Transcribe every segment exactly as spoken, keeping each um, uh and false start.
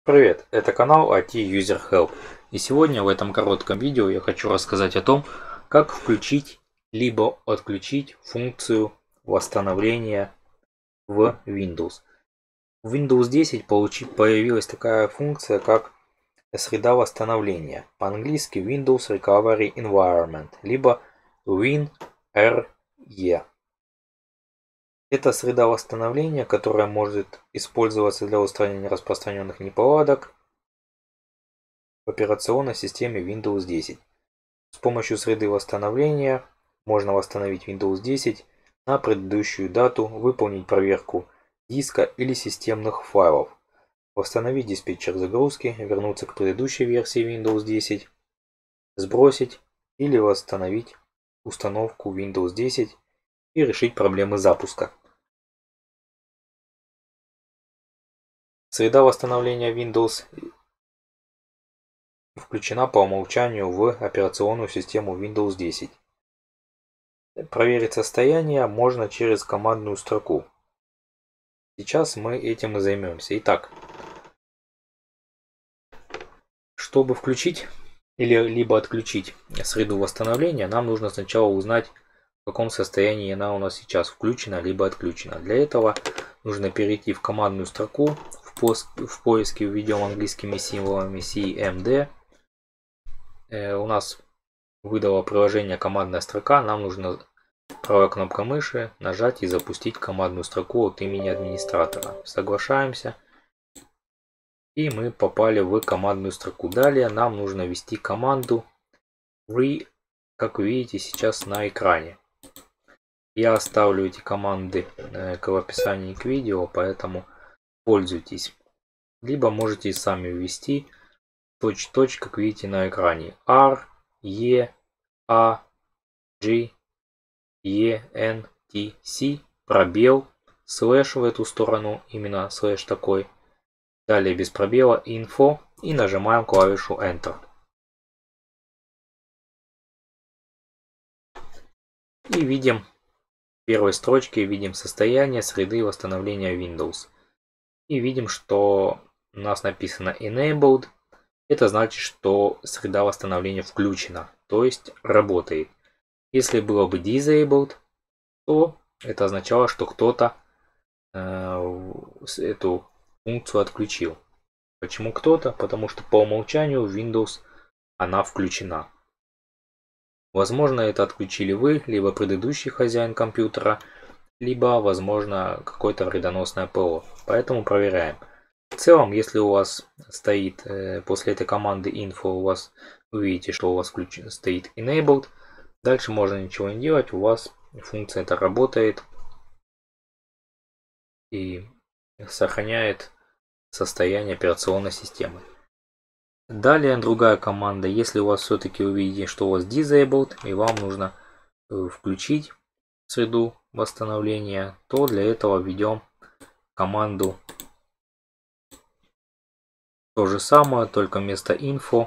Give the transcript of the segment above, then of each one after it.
Привет, это канал ай ти User Help. И сегодня в этом коротком видео я хочу рассказать о том, как включить либо отключить функцию восстановления в Windows. В Windows десять получи, появилась такая функция, как среда восстановления. По-английски Windows Recovery Environment, либо вин эр и. Это среда восстановления, которая может использоваться для устранения распространенных неполадок в операционной системе Windows десять. С помощью среды восстановления можно восстановить Windows десять на предыдущую дату, выполнить проверку диска или системных файлов, восстановить диспетчер загрузки, вернуться к предыдущей версии Windows десять, сбросить или восстановить установку Windows десять и решить проблемы запуска. Среда восстановления Windows включена по умолчанию в операционную систему Windows десять. Проверить состояние можно через командную строку. Сейчас мы этим и займемся. Итак, чтобы включить или либо отключить среду восстановления, нам нужно сначала узнать, в каком состоянии она у нас сейчас включена либо отключена. Для этого нужно перейти в командную строку, в, поиск, в поиске введем английскими символами си эм ди. Э, у нас выдало приложение командная строка, нам нужно правой кнопкой мыши нажать и запустить командную строку от имени администратора. Соглашаемся. И мы попали в командную строку. Далее нам нужно ввести команду re, как вы видите сейчас на экране. Я оставлю эти команды в описании к видео, поэтому пользуйтесь. Либо можете и сами ввести точь-точь, как видите на экране. R, E, A, G, E, N, T, C, пробел, слэш в эту сторону, именно слэш такой. Далее без пробела info и нажимаем клавишу Enter. И видим в первой строчке видим состояние среды восстановления Windows. И видим, что у нас написано Enabled. Это значит, что среда восстановления включена, то есть работает. Если было бы Disabled, то это означало, что кто-то э, эту функцию отключил. Почему кто-то? Потому что по умолчанию в Windows она включена. Возможно, это отключили вы, либо предыдущий хозяин компьютера, либо, возможно, какое-то вредоносное ПО. Поэтому проверяем. В целом, если у вас стоит э, после этой команды info, у вас вы видите, что у вас включен, стоит enabled, дальше можно ничего не делать, у вас функция эта работает и сохраняет состояние операционной системы. Далее другая команда, если у вас все-таки увидите, что у вас disabled и вам нужно включить среду восстановления, то для этого введем команду то же самое, только вместо info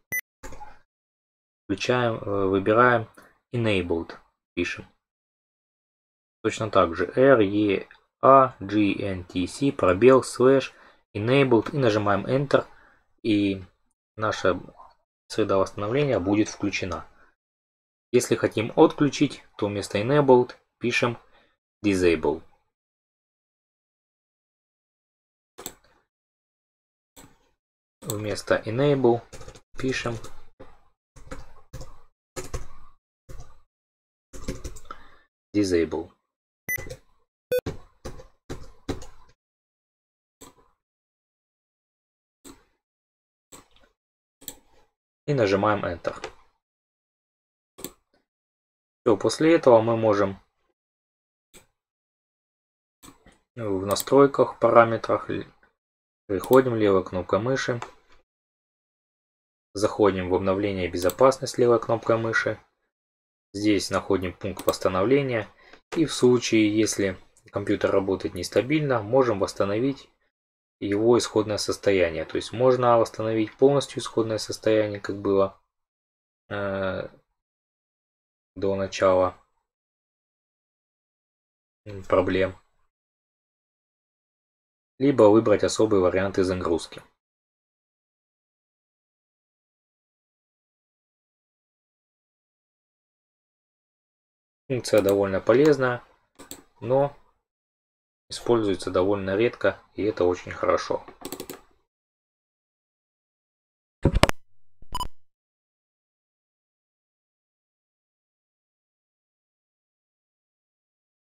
включаем, выбираем enabled, пишем. Точно так же R, E, A, G, N, T, C, пробел, слэш, enabled и нажимаем Enter, и наша среда восстановления будет включена. Если хотим отключить, то вместо enabled пишем disable. Вместо enable пишем disable. И нажимаем Enter. Все, после этого мы можем в настройках, параметрах, переходим левой кнопкой мыши, заходим в обновление безопасности левой кнопкой мыши. Здесь находим пункт восстановления. И в случае, если компьютер работает нестабильно, можем восстановить его исходное состояние. То есть можно восстановить полностью исходное состояние, как было э, до начала проблем. Либо выбрать особые варианты загрузки. Функция довольно полезная, но используется довольно редко, и это очень хорошо.